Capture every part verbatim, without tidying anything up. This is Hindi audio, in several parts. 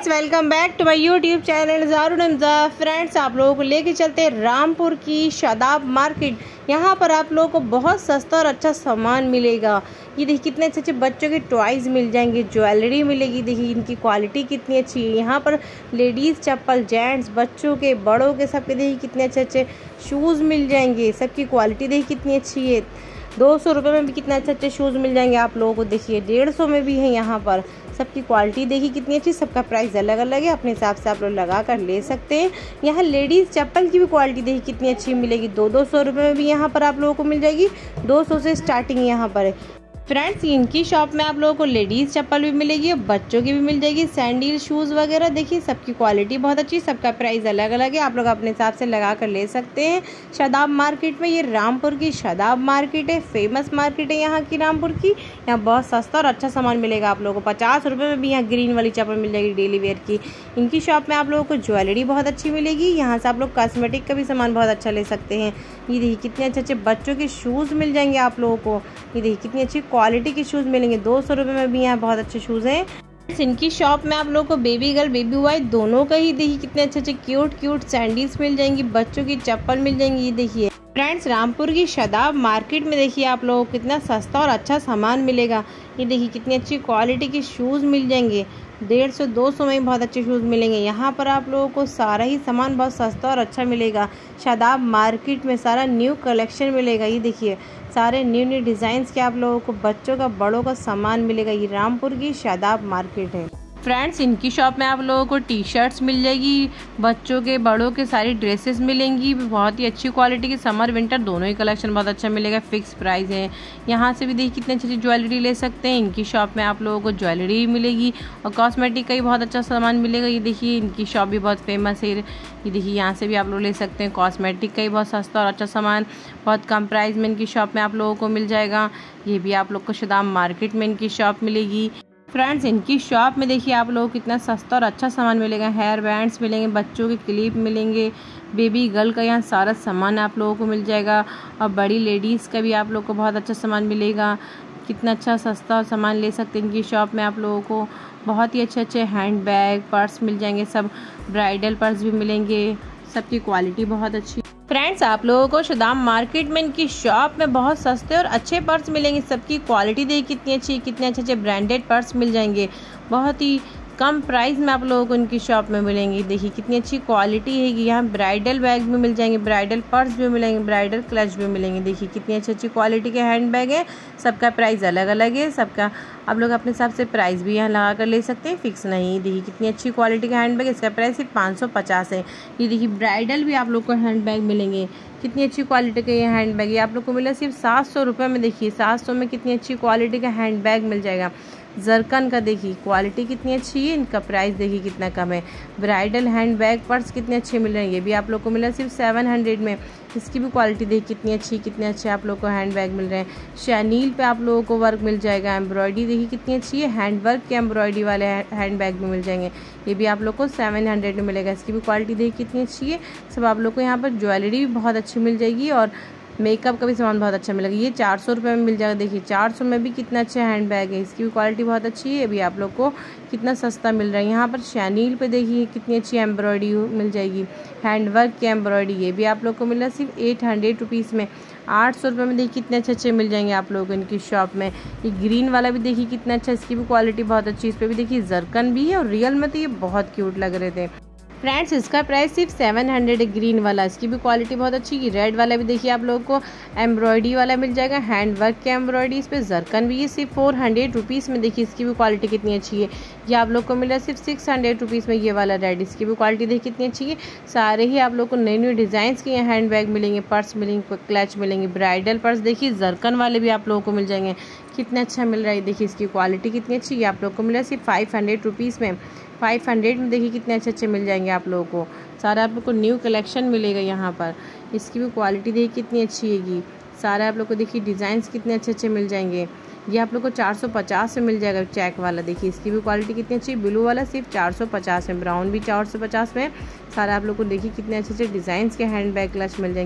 Friends welcome back to my YouTube channel Zarun Hamza. Friends आप लोगों को लेके चलते हैं रामपुर की शादाब मार्केट। यहाँ पर आप लोगों को बहुत सस्ता और अच्छा सामान मिलेगा। ये देखिए कितने अच्छे अच्छे बच्चों के टॉयज़ मिल जाएंगे, ज्वेलरी मिलेगी। देखिए इनकी क्वालिटी कितनी अच्छी है। यहाँ पर लेडीज़ चप्पल, जेंट्स, बच्चों के, बड़ों के, सबके देखिए कितने अच्छे अच्छे शूज़ मिल जाएंगे। सबकी क्वालिटी देखिए कितनी अच्छी है। दो सौ रुपये में भी कितने अच्छे अच्छे शूज़ मिल जाएंगे आप लोगों को। देखिए डेढ़ सौ में भी है। यहाँ पर सबकी क्वालिटी देखिए कितनी अच्छी। सबका प्राइस अलग अलग है, अपने हिसाब से आप लोग लगा कर ले सकते हैं। यहाँ लेडीज़ चप्पल की भी क्वालिटी देखिए कितनी अच्छी मिलेगी। दो दो सौ रुपये में भी यहाँ पर आप लोगों को मिल जाएगी। दो सौ से स्टार्टिंग यहाँ पर है। फ्रेंड्स इनकी शॉप में आप लोगों को लेडीज़ चप्पल भी मिलेगी और बच्चों की भी मिल जाएगी, सैंडल, शूज़ वगैरह। देखिए सबकी क्वालिटी बहुत अच्छी, सबका प्राइस अलग अलग है, आप लोग अपने हिसाब से लगा कर ले सकते हैं। शादाब मार्केट में, ये रामपुर की शादाब मार्केट है, फेमस मार्केट है यहाँ की रामपुर की। यहाँ बहुत सस्ता और अच्छा सामान मिलेगा आप लोगों को। पचास रुपये में भी यहाँ ग्रीन वाली चप्पल मिल जाएगी डेली वेयर की। इनकी शॉप में आप लोगों को ज्वेलरी बहुत अच्छी मिलेगी। यहाँ से आप लोग कॉस्मेटिक का भी सामान बहुत अच्छा ले सकते हैं। ये देखिए कितने अच्छे अच्छे बच्चों के शूज़ मिल जाएंगे आप लोगों को। ये देखिए कितनी अच्छी क्वालिटी के शूज़ मिलेंगे। दो सौ रुपये में भी यहाँ बहुत अच्छे शूज़ हैं। इनकी शॉप में आप लोगों को बेबी गर्ल, बेबी बॉय दोनों का ही देखिए कितने अच्छे अच्छे क्यूट क्यूट सैंडल्स मिल जाएंगी, बच्चों की चप्पल मिल जाएंगी। ये देखिए फ्रेंड्स रामपुर की शादाब मार्केट में देखिए आप लोगों को कितना सस्ता और अच्छा सामान मिलेगा। ये देखिए कितनी अच्छी क्वालिटी के शूज़ मिल जाएंगे। डेढ़ सौ दो सौ में ही बहुत अच्छे शूज़ मिलेंगे। यहाँ पर आप लोगों को सारा ही सामान बहुत सस्ता और अच्छा मिलेगा। शादाब मार्केट में सारा न्यू कलेक्शन मिलेगा। ये देखिए सारे न्यू न्यू डिज़ाइंस के आप लोगों को बच्चों का, बड़ों का सामान मिलेगा। ये रामपुर की शादाब मार्केट है। फ्रेंड्स इनकी शॉप में आप लोगों को टी शर्ट्स मिल जाएगी, बच्चों के, बड़ों के सारी ड्रेसेस मिलेंगी। बहुत ही अच्छी क्वालिटी की, समर विंटर दोनों ही कलेक्शन बहुत अच्छा मिलेगा। फिक्स प्राइस है। यहाँ से भी देखिए कितनी अच्छी अच्छी ज्वेलरी ले सकते हैं। इनकी शॉप में आप लोगों को ज्वेलरी मिलेगी और कॉस्मेटिक का ही बहुत अच्छा सामान मिलेगा। ये देखिए इनकी शॉप भी बहुत फेमस है। ये देखिए यहाँ से भी आप लोग ले सकते हैं। कॉस्मेटिक का ही बहुत सस्ता और अच्छा सामान बहुत कम प्राइस में इनकी शॉप में आप लोगों को मिल जाएगा। ये भी आप लोग को शादाब मार्केट में इनकी शॉप मिलेगी। फ्रेंड्स इनकी शॉप में देखिए आप लोगों को कितना सस्ता और अच्छा सामान मिलेगा। हेयर बैंड्स मिलेंगे, बच्चों के क्लिप मिलेंगे, बेबी गर्ल का यहाँ सारा सामान आप लोगों को मिल जाएगा। और बड़ी लेडीज़ का भी आप लोगों को बहुत अच्छा सामान मिलेगा। कितना अच्छा सस्ता सामान ले सकते हैं इनकी शॉप में आप लोगों को। बहुत ही अच्छे अच्छे हैंड बैग, पर्स मिल जाएंगे। सब ब्राइडल पर्स भी मिलेंगे। सबकी क्वालिटी बहुत अच्छी। फ्रेंड्स आप लोगों को शादाब मार्केट में इनकी शॉप में बहुत सस्ते और अच्छे पर्स मिलेंगे। सबकी क्वालिटी देखिए कितनी अच्छी, कितने अच्छे अच्छे ब्रांडेड पर्स मिल जाएंगे। बहुत ही कम प्राइस में आप लोगों को इनकी शॉप में मिलेंगी। देखिए कितनी अच्छी क्वालिटी है। यहाँ ब्राइडल बैग भी मिल जाएंगे, ब्राइडल पर्स भी मिलेंगे, ब्राइडल क्लच भी मिलेंगे। देखिए कितनी अच्छी अच्छी क्वालिटी के हैंड बैग है। सबका प्राइस अलग अलग है। सबका आप लोग अपने हिसाब से प्राइस भी यहाँ लगा कर ले सकते हैं, फिक्स नहीं। देखिए कितनी अच्छी क्वालिटी का हैंड बैग, इसका प्राइस सिर्फ पाँच सौ पचास है। ये देखिए ब्राइडल भी आप लोग को हैंड बैग मिलेंगे। कितनी अच्छी क्वालिटी का ये हैंड बैग, ये आप लोग को मिला सिर्फ सात सौ रुपये में। देखिए सात सौ में कितनी अच्छी क्वालिटी का हैंड बैग मिल जाएगा। जरकन का देखिए क्वालिटी कितनी अच्छी है। इनका प्राइस देखिए कितना कम है। ब्राइडल हैंड बैग, पर्स कितने अच्छे मिल रहे हैं। ये भी आप लोग को मिला सिर्फ सेवन हंड्रेड में। इसकी भी क्वालिटी देखिए कितनी अच्छी, कितने अच्छे आप लोग को हैंड बैग मिल रहे हैं। शैनील पे आप लोगों को वर्क मिल जाएगा। एम्ब्रॉयडरी देखिए कितनी अच्छी है। हैंड वर्क के एम्ब्रॉयडरी वाले हैंड बैग भी मिल जाएंगे। ये भी आप लोग को सेवन हंड्रेड में मिलेगा। इसकी भी क्वालिटी देखिए कितनी अच्छी है। सब आप लोग को यहाँ पर ज्वेलरी भी बहुत अच्छी मिल जाएगी और मेकअप का भी सामान बहुत अच्छा मिलेगा। ये चार सौ रुपये में मिल जाएगा। देखिए चार सौ में भी कितना अच्छा हैंड बैग है। इसकी भी क्वालिटी बहुत अच्छी है। अभी आप लोग को कितना सस्ता मिल रहा है। यहाँ पर शैनील पे देखिए कितनी अच्छी एम्ब्रॉयडरी मिल जाएगी, हैंड वर्क की एम्ब्रॉयडरी। ये भी आप लोग को मिल रहा है सिर्फ एट हंड्रेड रुपीज़ में। आठ सौ रुपये में देखिए कितने अच्छे अच्छे मिल जाएंगे आप लोगों को इनकी शॉप में। ये ग्रीन वाला भी देखिए कितना अच्छा, इसकी भी क्वालिटी बहुत अच्छी। इस पर भी देखिए जरकन भी है और रियल में तो ये बहुत क्यूट लग रहे थे। फ्रेंड्स इसका प्राइस सिर्फ सेवन हंड्रेड है ग्रीन वाला। इसकी भी क्वालिटी बहुत अच्छी है। रेड वाला भी देखिए आप लोगों को एम्ब्रॉयडरी वाला मिल जाएगा, हैंड वर्क के एम्ब्रॉयडरी। इस पर जरकन भी है सिर्फ फोर हंड्रेड रुपीज़ में। देखिए इसकी भी क्वालिटी कितनी अच्छी है। ये आप लोग को मिल रहा है सिर्फ सिक्स हंड्रेड रुपीज़ में ये वाला रेड। इसकी भी क्वालिटी देखिए कितनी अच्छी है। सारे ही आप लोग को नए नए डिज़ाइंस के हैंड बैग मिलेंगे, पर्स मिलेंगे, क्लच मिलेंगे। ब्राइडल पर्स देखिए जरकन वाले भी आप लोगों को मिल जाएंगे। कितना अच्छा मिल रहा है। देखिए इसकी क्वालिटी कितनी अच्छी है। आप लोग को मिल रहा है सिर्फ फाइव हंड्रेड रुपीज़ में। फाइव हंड्रेड में देखिए कितने अच्छे अच्छे मिल जाएंगे आप लोगों को। सारा आप लोग को न्यू कलेक्शन मिलेगा यहाँ पर। इसकी भी क्वालिटी देखिए कितनी अच्छी हैगी। सारा आप लोग को देखिए डिज़ाइंस कितने अच्छे अच्छे मिल जाएंगे। ये आप लोग को चार सौ पचास में मिल जाएगा चेक वाला। देखिए इसकी भी क्वालिटी कितनी अच्छी। ब्लू वाला सिर्फ चार सौ पचास में, ब्राउन भी चार सौ पचास में। सारा आप लोग को देखिए कितने अच्छे अच्छे डिज़ाइंस के हैंड बैग क्लच मिल जाएंगे।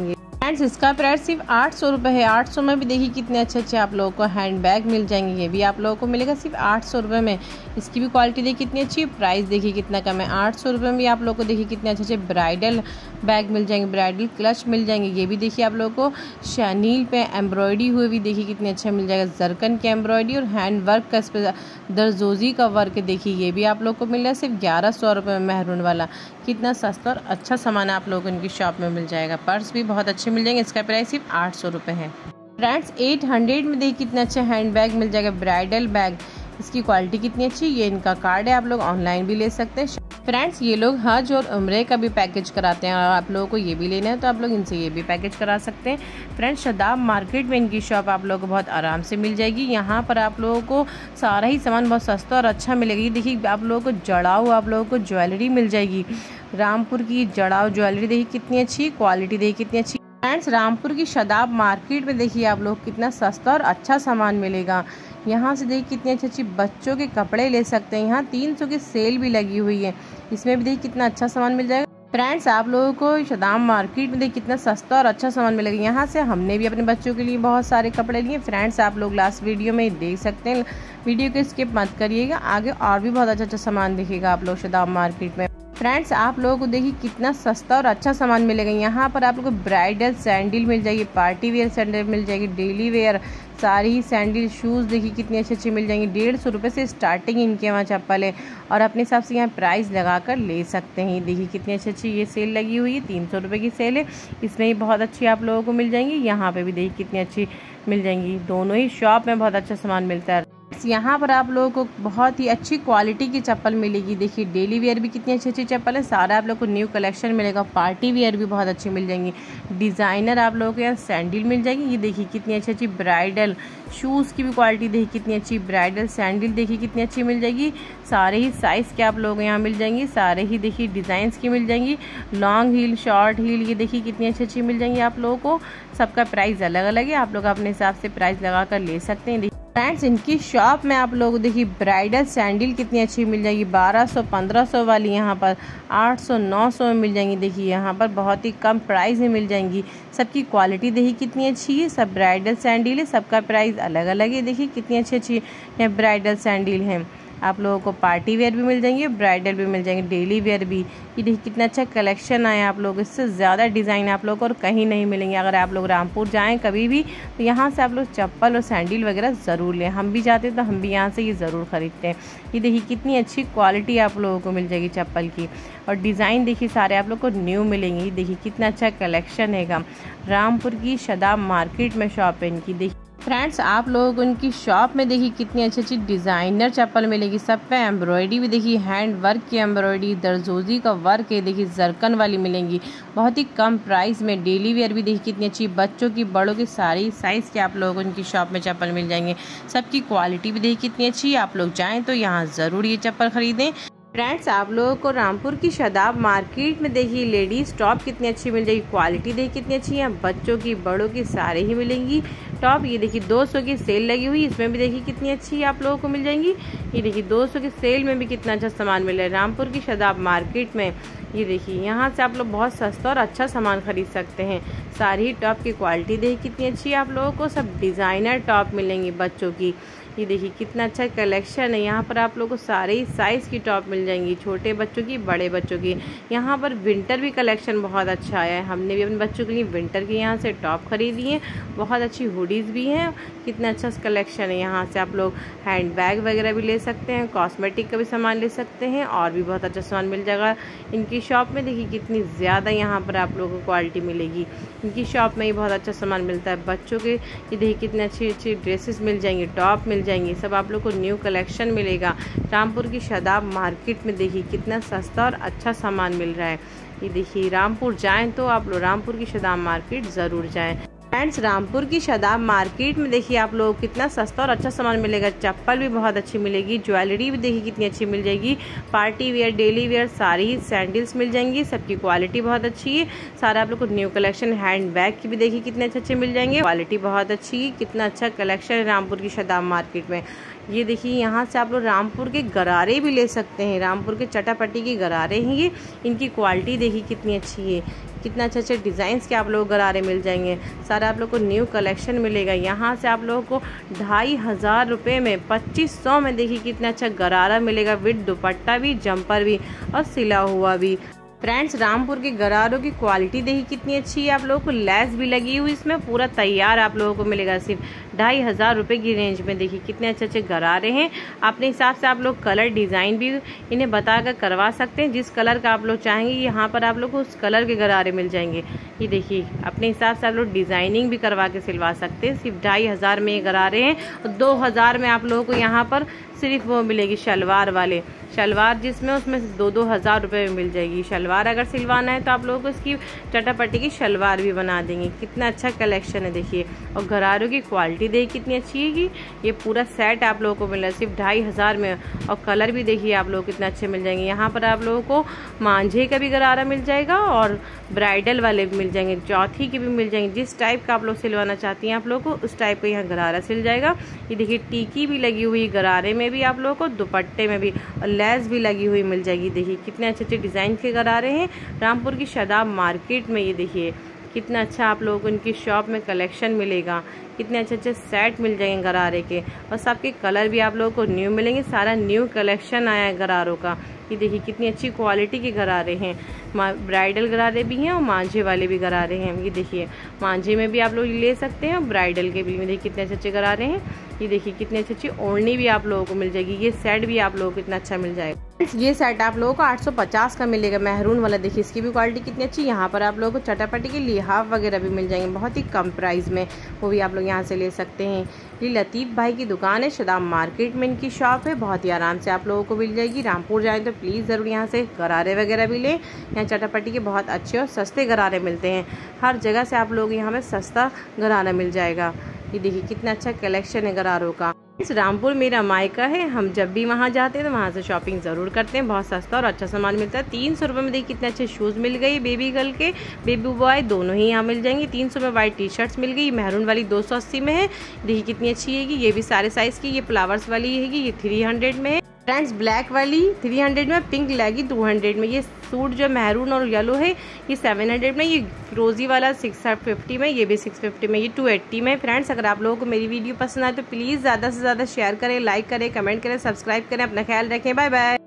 फ्रेंड्स इसका प्राइस सिर्फ आठ सौ रुपये है। आठ सौ में भी देखिए कितने अच्छे अच्छे आप लोगों को हैंड बैग मिल जाएंगे। ये भी आप लोगों को मिलेगा सिर्फ आठ सौ रुपये में। इसकी भी क्वालिटी देखिए कितनी अच्छी, प्राइस देखिए कितना कम है। आठ सौ रुपये में भी आप लोगों को देखिए कितने अच्छे अच्छे ब्राइडल बैग मिल जाएंगे, ब्राइडल क्लच मिल जाएंगे। ये भी देखिए आप लोगों को शनील पे एम्ब्रॉयडरी हुए भी देखिए कितने अच्छा मिल जाएगा। जरकन की एम्ब्रॉयडरी और हैंड वर्क का इस पर दरजोजी का वर्क देखिए, ये भी आप लोग को मिल रहा है सिर्फ ग्यारह सौ रुपये में। मेहरून वाला कितना सस्ता और अच्छा सामान आप लोगों को इनकी शॉप में मिल जाएगा। पर्स भी बहुत अच्छे मिल जाएंगे। इसका प्राइस सिर्फ आठ सौ रुपये है। फ्रेंड्स एट हंड्रेड में देखिए कितना अच्छा हैंड बैग मिल जाएगा, ब्राइडल बैग। इसकी क्वालिटी कितनी अच्छी, ये इनका कार्ड है, आप लोग ऑनलाइन भी ले सकते हैं। फ्रेंड्स ये लोग हज और उम्रे का भी पैकेज कराते हैं और आप लोगों को ये भी लेना है तो आप लोग इनसे ये भी पैकेज करा सकते हैं। फ्रेंड्स शदाब मार्केट में इनकी शॉप आप लोगों को बहुत आराम से मिल जाएगी। यहाँ पर आप लोगों को सारा ही सामान बहुत सस्ता और अच्छा मिलेगा। ये देखिए आप लोगों को जड़ाऊ आप लोगों को ज्वेलरी मिल जाएगी। रामपुर की जड़ाऊ ज्वेलरी देखिए कितनी अच्छी, क्वालिटी देखिए कितनी अच्छी। फ्रेंड्स रामपुर की शदाब मार्केट में देखिए आप लोग कितना सस्ता और अच्छा सामान मिलेगा। यहाँ से देखिए कितनी अच्छी अच्छी बच्चों के कपड़े ले सकते हैं। यहाँ तीन सौ की सेल भी लगी हुई है, इसमें भी देखिए कितना अच्छा सामान मिल जाएगा। फ्रेंड्स आप लोगों को शदाब मार्केट में देखिए कितना सस्ता और अच्छा सामान मिलेगा। यहाँ से हमने भी अपने बच्चों के लिए बहुत सारे कपड़े लिए। फ्रेंड्स आप लोग लास्ट वीडियो में देख सकते हैं, वीडियो को स्किप मत करिएगा, आगे और भी बहुत अच्छा अच्छा सामान दिखेगा आप लोग शदाब मार्केट में। फ्रेंड्स आप लोगों को देखिए कितना सस्ता और अच्छा सामान मिलेगा। यहाँ पर आप लोगों को ब्राइडल सैंडल मिल जाएगी, पार्टी वेयर सैंडल मिल जाएगी, डेली वेयर सारी सैंडल शूज़ देखिए कितनी अच्छी अच्छी मिल जाएंगी। डेढ़ सौ रुपये से स्टार्टिंग इनके वहाँ चप्पल है और अपने हिसाब से यहाँ प्राइस लगा कर ले सकते हैं। देखिए कितनी अच्छी अच्छी ये सेल लगी हुई है, तीन सौ रुपये की सेल है, इसमें ही बहुत अच्छी आप लोगों को मिल जाएंगी। यहाँ पे भी देखिए कितनी अच्छी मिल जाएंगी। दोनों ही शॉप में बहुत अच्छा सामान मिलता है। यहाँ पर आप लोगों को बहुत ही अच्छी क्वालिटी की चप्पल मिलेगी। देखिए डेली वेयर भी कितनी अच्छी अच्छी चप्पल है, सारा आप लोग को न्यू कलेक्शन मिलेगा। पार्टी वेयर भी बहुत अच्छी मिल जाएंगी। डिज़ाइनर आप लोगों को यहाँ सैंडल मिल जाएगी। ये देखिए कितनी अच्छी अच्छी ब्राइडल शूज़ की भी क्वालिटी देखिए कितनी अच्छी, ब्राइडल सैंडल देखिए कितनी अच्छी मिल जाएगी। सारे ही साइज़ के आप लोग यहाँ मिल जाएंगी, सारे ही देखिए डिज़ाइंस की मिल जाएंगी। लॉन्ग हील, शॉर्ट हील, ये देखिए कितनी अच्छी अच्छी मिल जाएंगी आप लोगों को। सबका प्राइस अलग अलग है, आप लोग अपने हिसाब से प्राइस लगा कर ले सकते हैं। फ्रेंड्स इनकी शॉप में आप लोग देखिए ब्राइडल सैंडल कितनी अच्छी मिल जाएगी। बारह सौ पंद्रह सौ वाली यहाँ पर आठ सौ नौ सौ में मिल जाएंगी। देखिए यहाँ पर बहुत ही कम प्राइस में मिल जाएंगी। सबकी क्वालिटी देखिए कितनी अच्छी है। सब ब्राइडल सैंडल है, सबका प्राइस अलग अलग है। देखिए कितनी अच्छी अच्छी ब्राइडल सैंडल हैं। आप लोगों को पार्टी वेयर भी मिल जाएंगे, ब्राइडल भी मिल जाएंगे, डेली वेयर भी। ये देखिए कितना अच्छा कलेक्शन आया आप लोग। इससे ज़्यादा डिज़ाइन आप लोग को और कहीं नहीं मिलेंगे। अगर आप लोग रामपुर जाएं कभी भी तो यहाँ से आप लोग चप्पल और सैंडल वगैरह ज़रूर लें। हम भी जाते हैं तो हम भी यहाँ से ये ज़रूर ख़रीदते हैं। ये देखिए कितनी अच्छी क्वालिटी आप लोगों को मिल जाएगी चप्पल की, और डिज़ाइन देखिए सारे आप लोग को न्यू मिलेंगे। ये देखिए कितना अच्छा कलेक्शन है। रामपुर की शदाब मार्केट में शॉप है इनकी। देखिए फ्रेंड्स आप लोग उनकी शॉप में देखिए कितनी अच्छी अच्छी डिज़ाइनर चप्पल मिलेगी। सब पे एम्ब्रॉयडरी भी देखिए, हैंड वर्क की एम्ब्रॉयडरी, दरजोजी का वर्क है। देखिए जरकन वाली मिलेंगी बहुत ही कम प्राइस में। डेली वेयर भी देखिए कितनी अच्छी, बच्चों की बड़ों की सारी साइज़ के आप लोग उनकी शॉप में चप्पल मिल जाएंगे। सबकी क्वालिटी भी देखिए कितनी अच्छी है। आप लोग जाएँ तो यहाँ ज़रूर ये चप्पल ख़रीदें। फ्रेंड्स आप लोगों को रामपुर की शदाब मार्केट में देखिए लेडीज़ टॉप कितनी अच्छी मिल जाएगी। क्वालिटी देखिए कितनी अच्छी है, बच्चों की बड़ों की सारे ही मिलेंगी टॉप। ये देखिए दो सौ की सेल लगी हुई, इसमें भी देखिए कितनी अच्छी आप लोगों को मिल जाएंगी। ये देखिए दो सौ की सेल में भी कितना अच्छा सामान मिल रहा है रामपुर की शदाब मार्केट में। ये देखिए यहाँ से आप लोग बहुत सस्ता और अच्छा सामान खरीद सकते हैं। सारी ही टॉप की क्वालिटी देखिए कितनी अच्छी है आप लोगों को। सब डिज़ाइनर टॉप मिलेंगी बच्चों की। ये देखिए कितना अच्छा कलेक्शन है। यहाँ पर आप लोगों को सारे ही साइज़ की टॉप मिल जाएंगी, छोटे बच्चों की, बड़े बच्चों की। यहाँ पर विंटर भी कलेक्शन बहुत अच्छा आया है। हमने भी अपने बच्चों के लिए विंटर की यहाँ से टॉप खरीदी है। बहुत अच्छी हुडीज़ भी हैं। कितना अच्छा कलेक्शन है। यहाँ से आप लोग हैंड बैग वगैरह भी ले सकते हैं, कॉस्मेटिक का भी सामान ले सकते हैं, और भी बहुत अच्छा सामान मिल जाएगा इनकी शॉप में। देखिए कितनी ज़्यादा यहाँ पर आप लोगों को क्वालिटी मिलेगी। इनकी शॉप में ही बहुत अच्छा सामान मिलता है बच्चों के। ये देखिए कितनी अच्छी अच्छी ड्रेसेस मिल जाएंगी, टॉप मिल जाएंगी। सब आप लोग को न्यू कलेक्शन मिलेगा रामपुर की शदाब मार्केट में। देखिए कितना सस्ता और अच्छा सामान मिल रहा है। ये देखिए रामपुर जाएं तो आप लोग रामपुर की शदाब मार्केट ज़रूर जाएं। फ्रेंड्स रामपुर की शदाब मार्केट में देखिए आप लोग कितना सस्ता और अच्छा सामान मिलेगा। चप्पल भी बहुत अच्छी मिलेगी, ज्वेलरी भी देखिए कितनी अच्छी मिल जाएगी। पार्टी वेयर, डेली वेयर सारी सैंडल्स मिल जाएंगी। सबकी क्वालिटी बहुत अच्छी है। सारा आप लोग को न्यू कलेक्शन हैंड बैग की भी देखिए कितने अच्छे अच्छे मिल जाएंगे। क्वालिटी बहुत अच्छी है। कितना अच्छा कलेक्शन है रामपुर की शदाब मार्केट में। ये देखिए यहाँ से आप लोग रामपुर के गरारे भी ले सकते हैं। रामपुर के चटापट्टी की गरारे हैं ये। इनकी क्वालिटी देखिए कितनी अच्छी है। कितना अच्छे अच्छे डिज़ाइंस के आप लोग गरारे मिल जाएंगे। सारा आप लोग को न्यू कलेक्शन मिलेगा। यहाँ से आप लोगों को ढाई हज़ार रुपये में पच्चीस सौ में देखिए कितना अच्छा गरारा मिलेगा, विद दुपट्टा भी, जंपर भी और सिला हुआ भी। फ्रेंड्स, रामपुर के गरारों की क्वालिटी देखिए कितनी अच्छी है। आप लोगों को लैस भी लगी हुई, इसमें पूरा तैयार आप लोगों को मिलेगा सिर्फ ढाई हज़ार रुपये की रेंज में। देखिए कितने अच्छे अच्छे गरारे हैं। अपने हिसाब से आप लोग कलर डिज़ाइन भी इन्हें बताकर करवा सकते हैं। जिस कलर का आप लोग चाहेंगे यहाँ पर आप लोग को उस कलर के गरारे मिल जाएंगे। ये देखिए अपने हिसाब से आप लोग डिज़ाइनिंग भी करवा के सिलवा सकते हैं। सिर्फ ढाई हज़ार में ये गरारे हैं। और दो हज़ार में आप लोगों को यहाँ पर सिर्फ वो मिलेगी शलवार वाले, शलवार जिसमें उसमें दो दो हज़ार रुपये में मिल जाएगी। शलवार अगर सिलवाना है तो आप लोगों को इसकी चटापट्टी की शलवार भी बना देंगे। कितना अच्छा कलेक्शन है देखिए। और गरारों की क्वालिटी देखिए कितनी अच्छी है कि ये पूरा सेट आप लोगों को मिल रहा है सिर्फ ढाई हज़ार में। और कलर भी देखिए आप लोग कितने अच्छे मिल जाएंगे। यहाँ पर आप लोगों को मांझे का भी गरारा मिल जाएगा और ब्राइडल वाले भी मिल जाएंगे, चौथी के भी मिल जाएंगे। जिस टाइप का आप लोग सिलवाना चाहती हैं आप लोग को उस टाइप का यहाँ गरारा सिल जाएगा। ये देखिए टीकी भी लगी हुई गरारे में भी आप लोगों को, दुपट्टे में भी, और लेस भी लगी हुई मिल जाएगी। देखिए कितने अच्छे अच्छे डिज़ाइन के गरारे हैं रामपुर की शादाब मार्केट में। ये देखिए कितना अच्छा आप लोगों को इनकी शॉप में कलेक्शन मिलेगा। कितने अच्छे अच्छे सेट मिल जाएंगे गरारे के, और सबके कलर भी आप लोगों को न्यू मिलेंगे। सारा न्यू कलेक्शन आया है गरारों का। ये देखिए कितनी अच्छी क्वालिटी के गरारे हैं। ब्राइडल गरारे भी हैं और मांझे वाले भी गरारे हैं। ये देखिए मांझे में भी आप लोग ले सकते हैं और ब्राइडल के भी। देखिए कितने अच्छे अच्छे गरारे हैं। ये देखिए कितनी अच्छी अच्छी ओढ़नी भी आप लोगों को मिल जाएगी। ये सेट भी आप लोगों को कितना अच्छा मिल जाएगा। ये सेट आप लोगों को आठ सौ पचास का मिलेगा, मेहरून वाला। देखिए इसकी भी क्वालिटी कितनी अच्छी। यहाँ पर आप लोगों को चटापटी के लिहाफ वगैरह भी मिल जाएंगे बहुत ही कम प्राइस में, वो भी आप लोग यहाँ से ले सकते हैं। ये लतीफ़ भाई की दुकान है, शादाब मार्केट में इनकी शॉप है। बहुत ही आराम से आप लोगों को मिल जाएगी। रामपुर जाएँ तो प्लीज़ ज़रूर यहाँ से गरारे वगैरह भी लें। यहाँ चटापटी के बहुत अच्छे और सस्ते गरारे मिलते हैं। हर जगह से आप लोग यहाँ पे सस्ता गरारा मिल जाएगा। ये देखिए कितना अच्छा कलेक्शन है गरारों का। इस रामपुर मेरा मायका है। हम जब भी वहाँ जाते हैं तो वहाँ से शॉपिंग ज़रूर करते हैं। बहुत सस्ता और अच्छा सामान मिलता है। तीन सौ रुपये में देखिए कितने अच्छे शूज़ मिल गए। बेबी गर्ल के, बेबी बॉय दोनों ही यहाँ मिल जाएंगे। तीन सौ में वाइट टी शर्ट्स मिल गई। मेहरून वाली दो सौ अस्सी में है। देखिए कितनी अच्छी है। ये भी सारे साइज़ की। ये फ्लावर्स वाली है, ये थ्री हंड्रेड में है। फ्रेंड्स, ब्लैक वाली थ्री हंड्रेड में, पिंक लेगी टू हंड्रेड में। ये सूट जो मैरून और येलो है ये सेवन हंड्रेड में। ये फिरोजी वाला सिक्स फिफ्टी में, ये भी सिक्स फिफ्टी में, ये टू एट्टी में। फ्रेंड्स, अगर आप लोगों को मेरी वीडियो पसंद आए तो प्लीज़ ज़्यादा से ज़्यादा शेयर करें, लाइक करें, कमेंट करें, सब्सक्राइब करें। अपना ख्याल रखें। Bye bye.